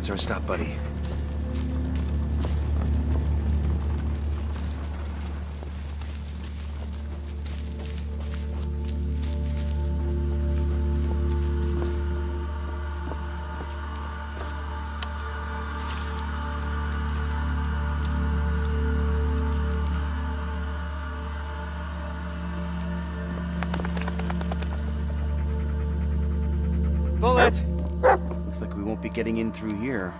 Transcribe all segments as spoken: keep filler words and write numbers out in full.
What's our stop, buddy? Bullet! Looks like we won't be getting in through here.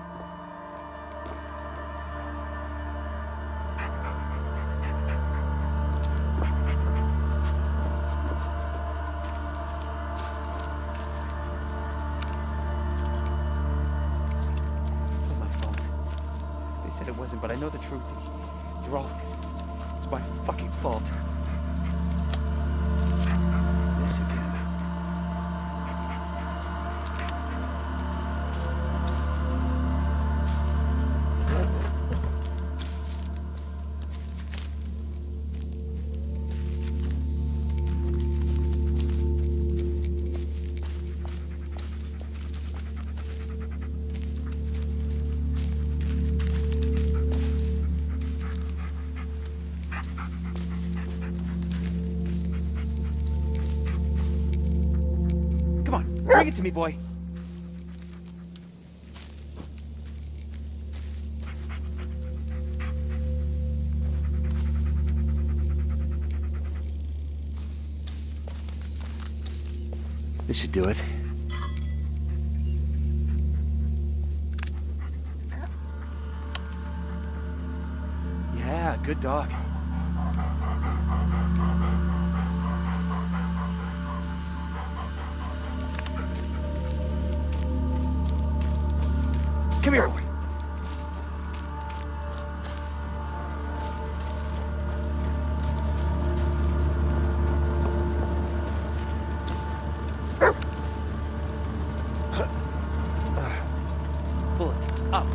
It's all my fault. They said it wasn't, but I know the truth. You're all... It's my fucking fault. This again. Bring it to me, boy. This should do it. Yeah, good dog. Come here, boy. Bullet, up.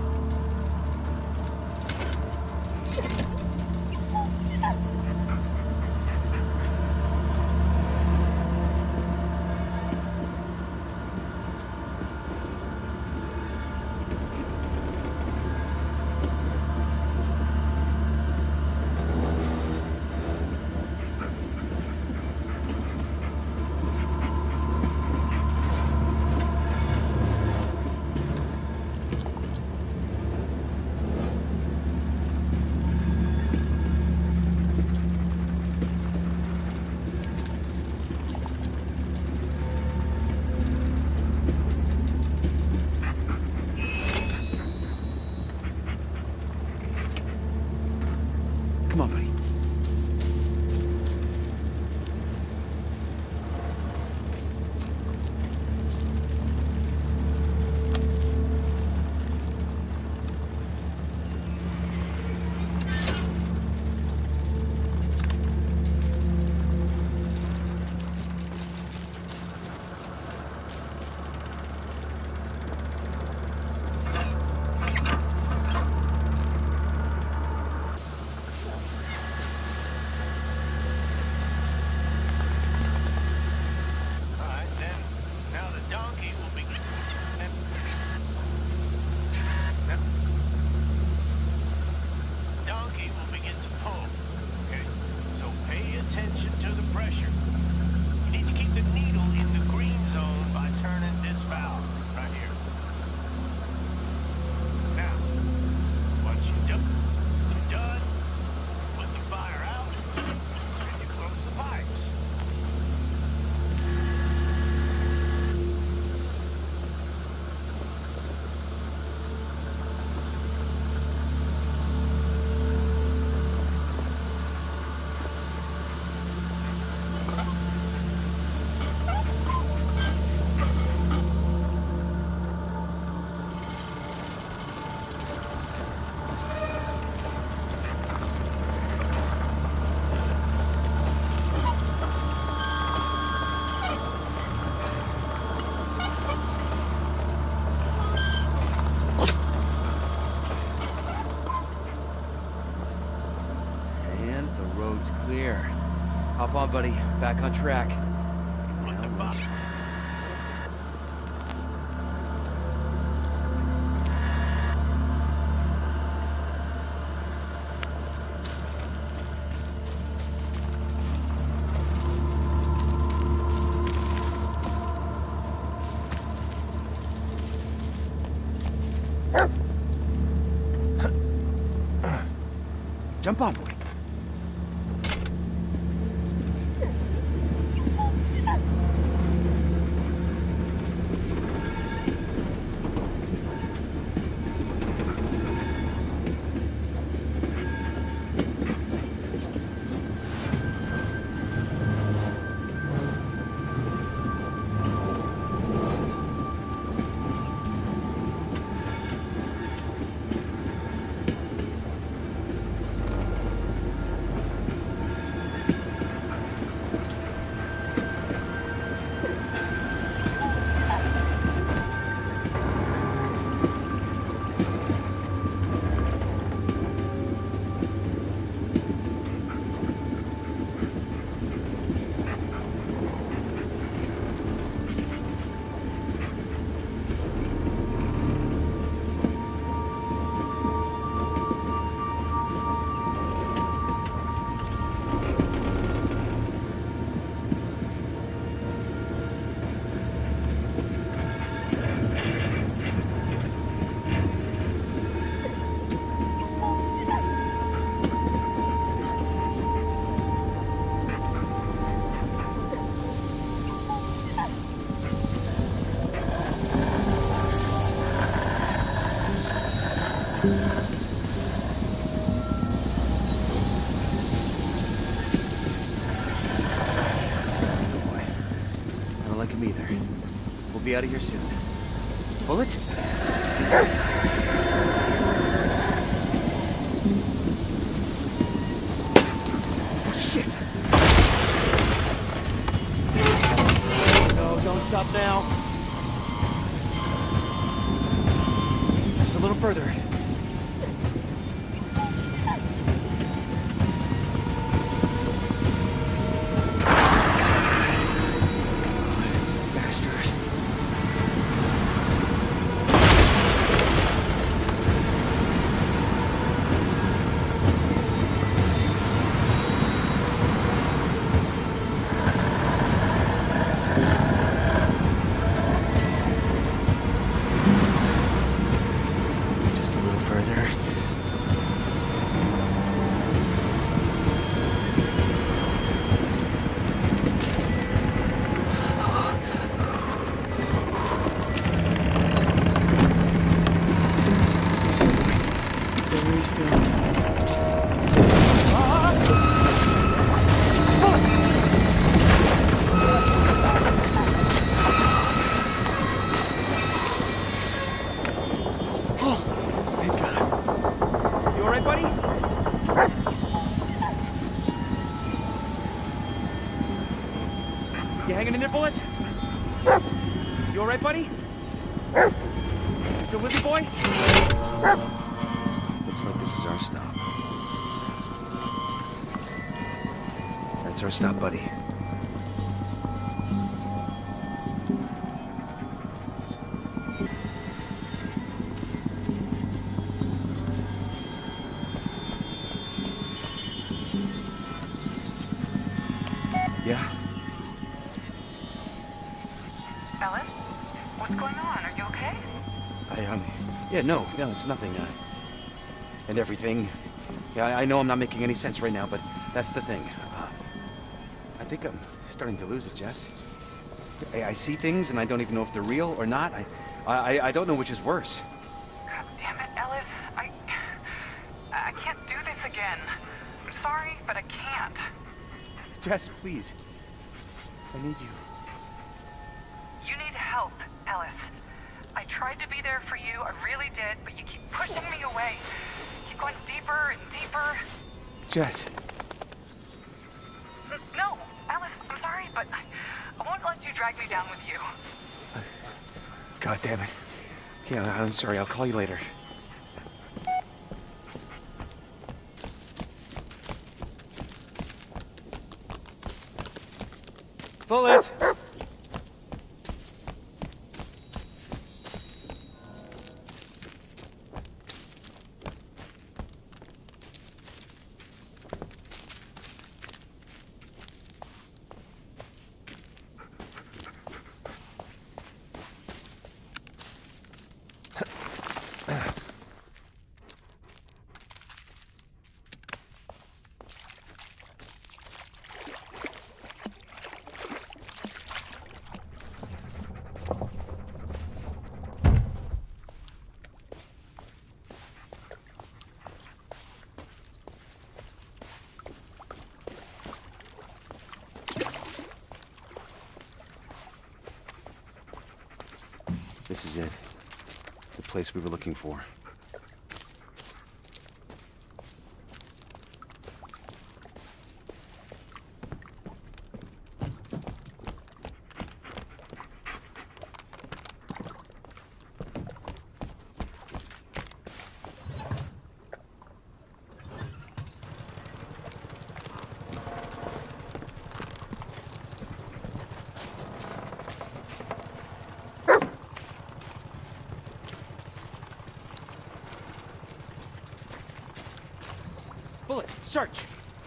Come on, buddy. Clear. Hop on, buddy. Back on track. Now let's... Jump on, boy. Be out of here soon. Bullet? Oh, shit! No, don't stop now. Just a little further. You hanging in there, Bullet? You alright, buddy? Still with me, boy? Looks like this is our stop. That's our stop, buddy. Yeah? Ellen? What's going on? Are you okay? I, um... Yeah, no, no, it's nothing, uh... And everything. Yeah, I, I know I'm not making any sense right now, but that's the thing. Uh, I think I'm starting to lose it, Jess. I, I see things, and I don't even know if they're real or not. I, I, I don't know which is worse. God damn it, Ellis. I... I can't do this again. I'm sorry, but I can't. Jess, please. I need you. You need help, Ellis. I tried to be there for you, I really did, but you keep pushing me away. Keep going deeper and deeper. Jess. N no, Ellis, I'm sorry, but I, I won't let you drag me down with you. Uh, God damn it. Yeah, I'm sorry, I'll call you later. Bullet! This is it. The place we were looking for. Bullet, search!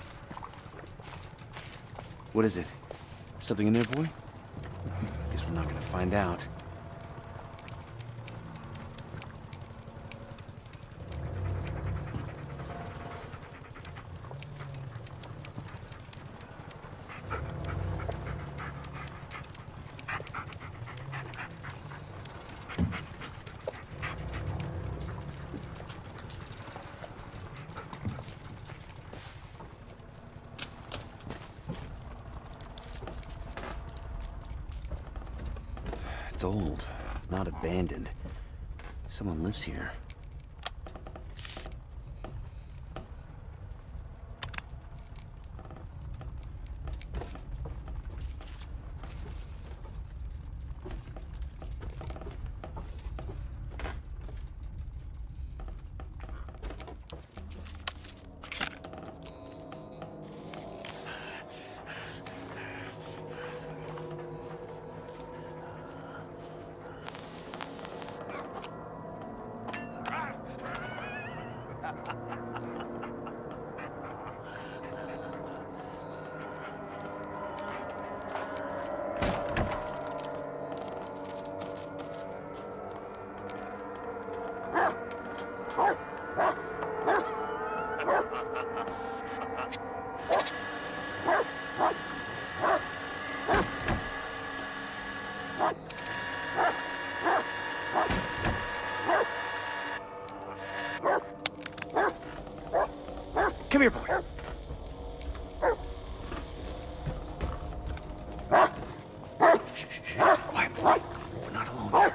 What is it? Something in there, boy? Guess we're not gonna find out. It's old, not abandoned. Someone lives here. Come here, boy. Shh, shh, shh. Quiet, boy. We're not alone here.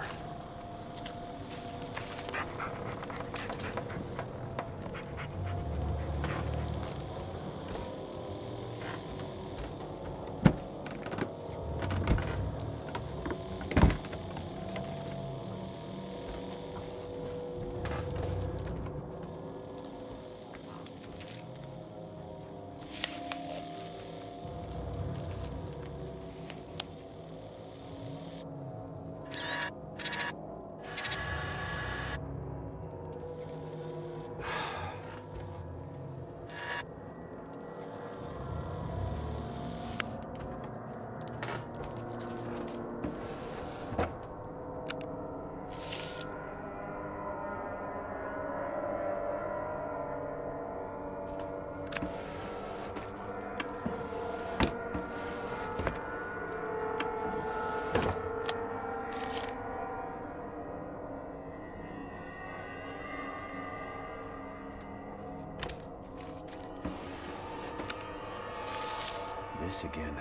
This again.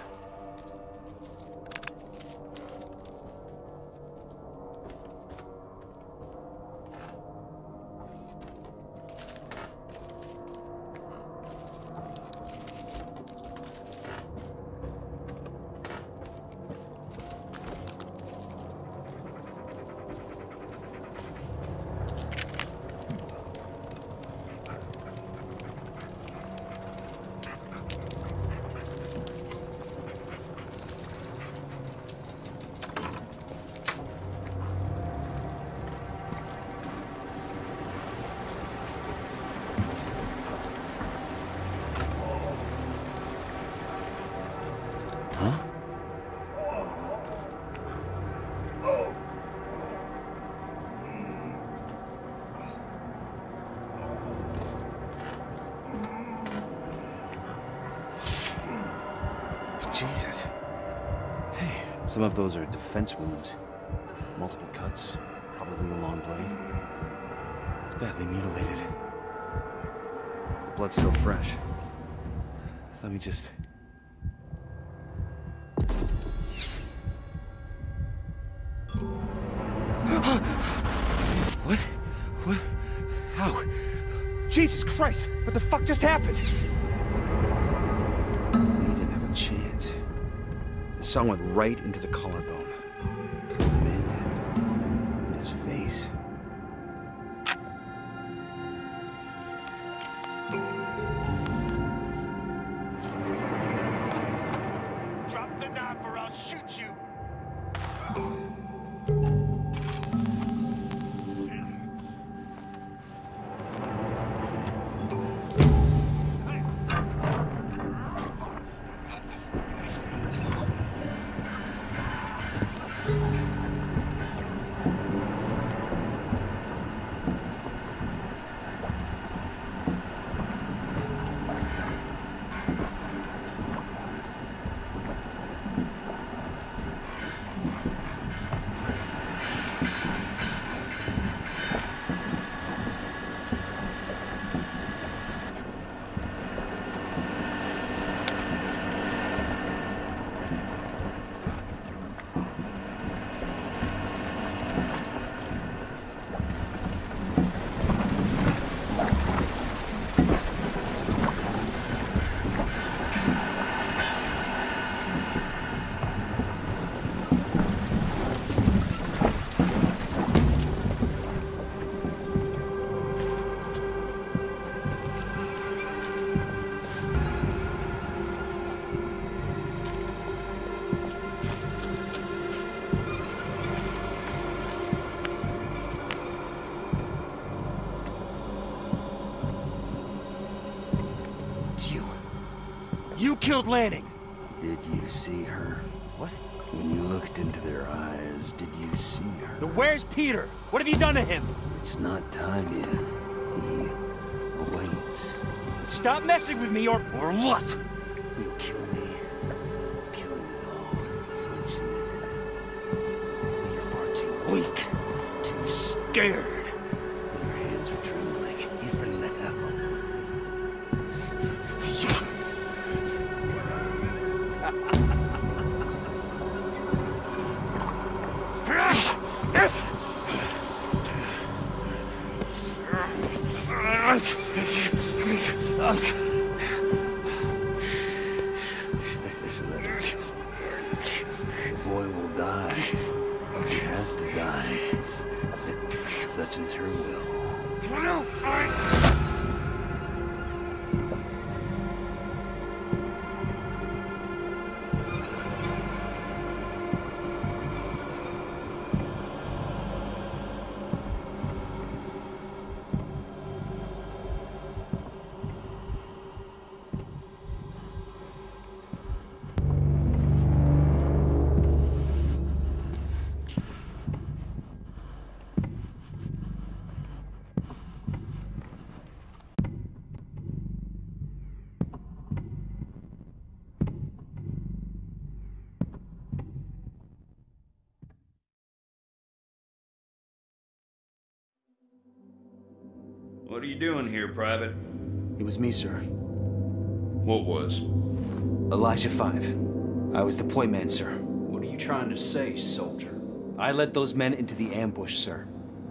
Jesus. Hey, some of those are defense wounds. Multiple cuts, probably a long blade. It's badly mutilated. The blood's still fresh. Let me just... What? How? Jesus Christ! What the fuck just happened? He didn't have a chance. The song went right into the collarbone. Pulled him in. In his face. Drop the knife or I'll shoot you! You killed Lanning! Did you see her? What? When you looked into their eyes, did you see her? Now where's Peter? What have you done to him? It's not time yet. He awaits. Stop messing with me or... or what? You'll kill me. Killing is always the solution, isn't it? You're far too weak, too scared. Your hands are trembling even now. The boy will die. He has to die. Such is her will. No, I... What are you doing here, Private? It was me, sir. What was? Elijah Five. I was the point man, sir. What are you trying to say, soldier? I led those men into the ambush, sir.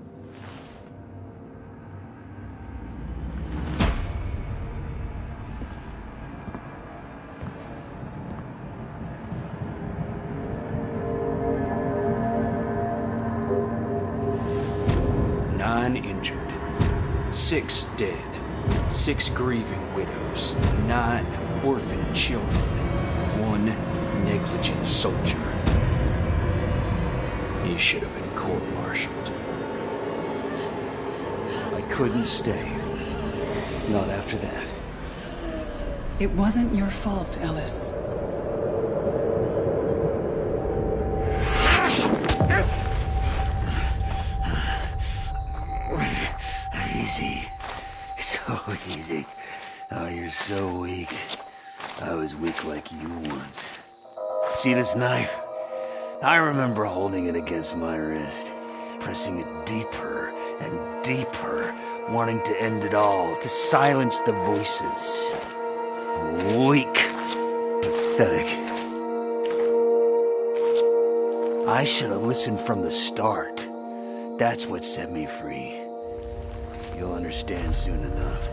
Nine injured. Six dead. Six grieving widows. Nine orphaned children. One negligent soldier. You should have been court-martialed. I couldn't stay. Not after that. It wasn't your fault, Ellis. Easy. So easy. Oh, you're so weak. I was weak like you once. See this knife? I remember holding it against my wrist, pressing it deeper and deeper, wanting to end it all, to silence the voices. Weak. Pathetic. I should have listened from the start. That's what set me free. You'll understand soon enough.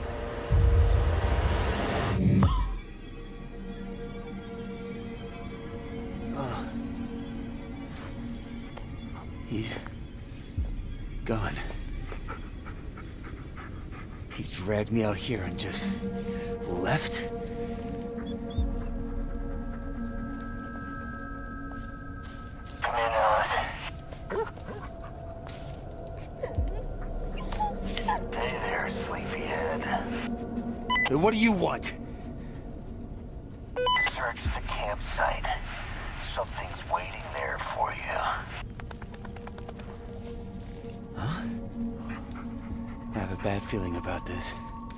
Uh, he's gone. He dragged me out here and just left? Come in, Alice. Hey there, sleepyhead. What do you want? Search the campsite. Something's waiting there for you. Huh? I have a bad feeling about this.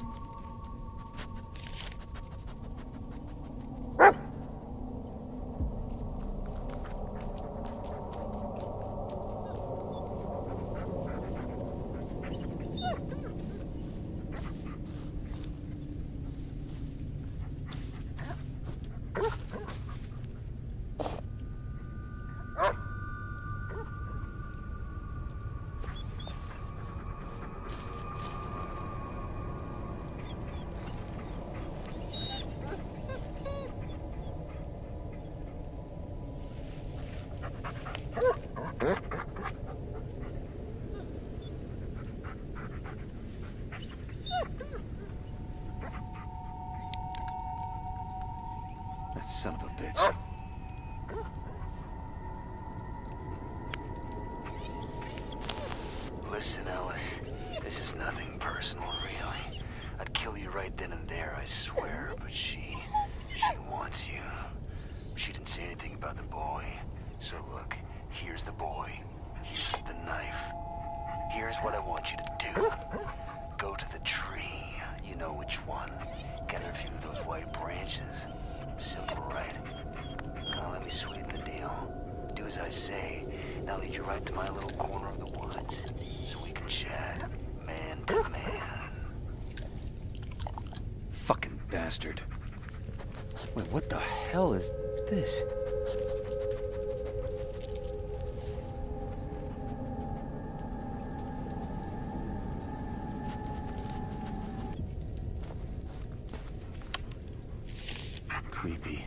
That son of a bitch. Listen, Alice, this is nothing personal, really. I'd kill you right then and there, I swear, but she... she wants you. She didn't say anything about the boy. So look, here's the boy. Here's the knife. Here's what I want you to do. Go to the tree. You know which one. Gather a few of those white branches. Simple, right? Now let me sweeten the deal. Do as I say. Now lead you right to my little corner of the woods, so we can chat, man to man. Fucking bastard. Wait, what the hell is this? Creepy.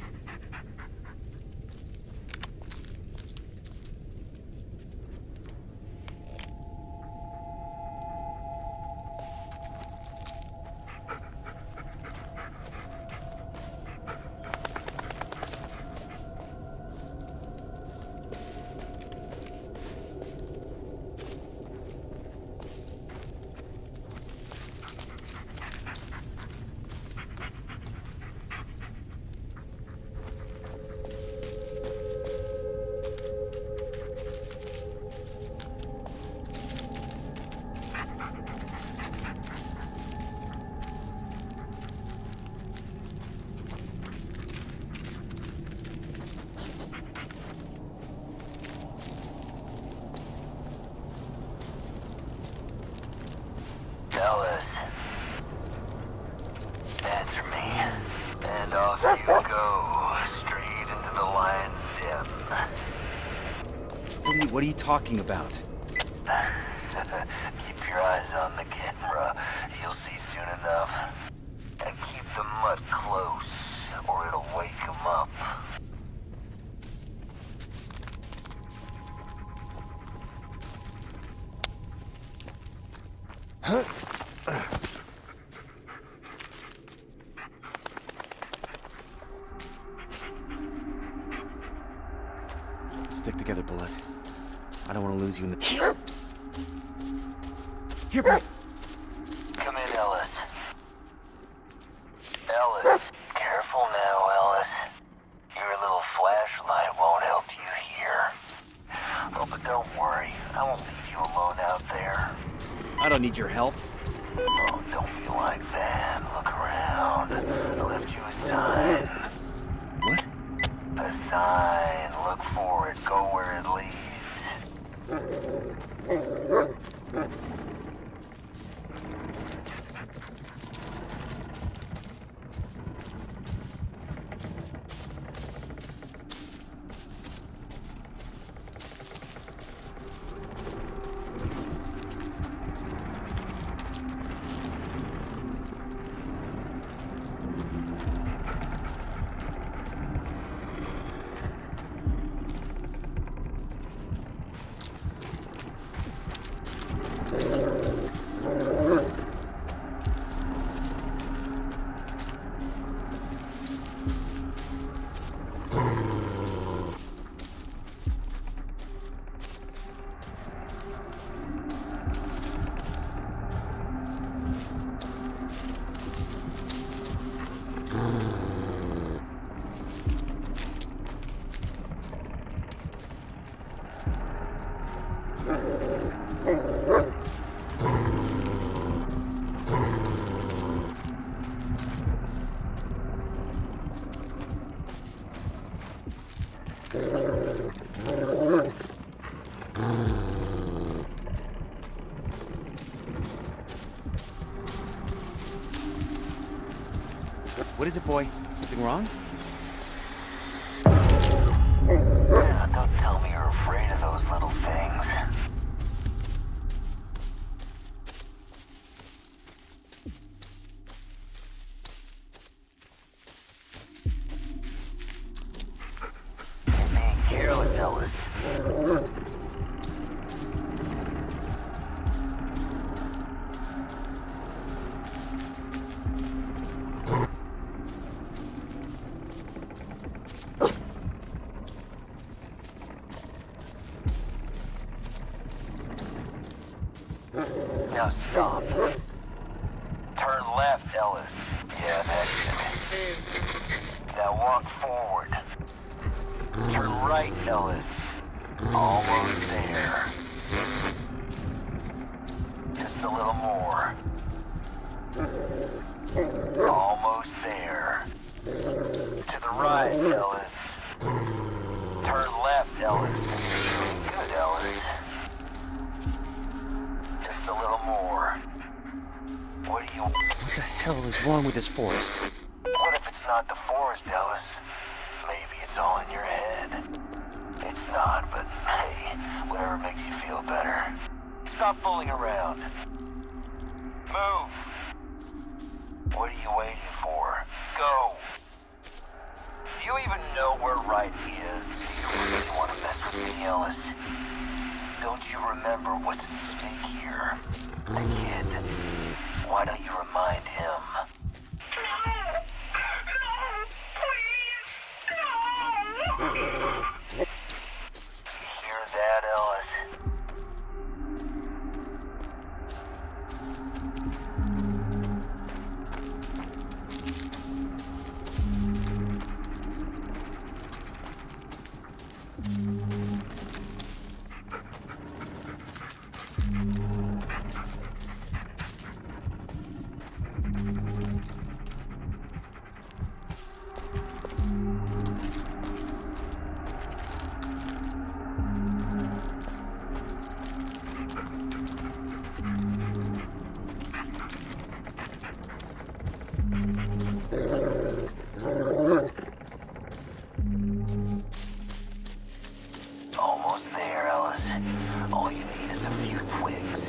Alice. Answer me. And off you go. Straight into the lion's den. What are you, what are you talking about? Keep your eyes on the camera. You'll see soon enough. And keep the mud close, or it'll wake him up. Huh? Stick together, Bullet. I don't want to lose you in the... Here! Here, boy! Come in, Ellis. Ellis. Careful now, Ellis. Your little flashlight won't help you here. Oh, but don't worry. I won't leave you alone out there. I don't need your help. Oh, don't be like that. Look around. I left you a sign. What? A sign. Look for it. Go where it leads. What is it, boy? Something wrong? Yeah, don't tell me you're afraid of those little things. You're being careless, Ellis. Now stop. Turn left, Ellis. Yeah, that's it. Now walk forward. Turn right, Ellis. Almost there. Just a little more. Almost there. To the right, Ellis. Turn left, Ellis. Good, Ellis. Just a little more. What do you... What the hell is wrong with this forest? What if it's not the forest, Ellis? Maybe it's all in your head. It's not, but hey, whatever makes you feel better. Stop fooling around. Move! What are you waiting for? Go! Do you even know where right is? Do you really want to mess with me, Ellis? Don't you remember what's at stake here? The kid. Why don't you remind him? No! No! Please! No! You hear that, Ellis? Almost there, Ellis. All you need is a few twigs.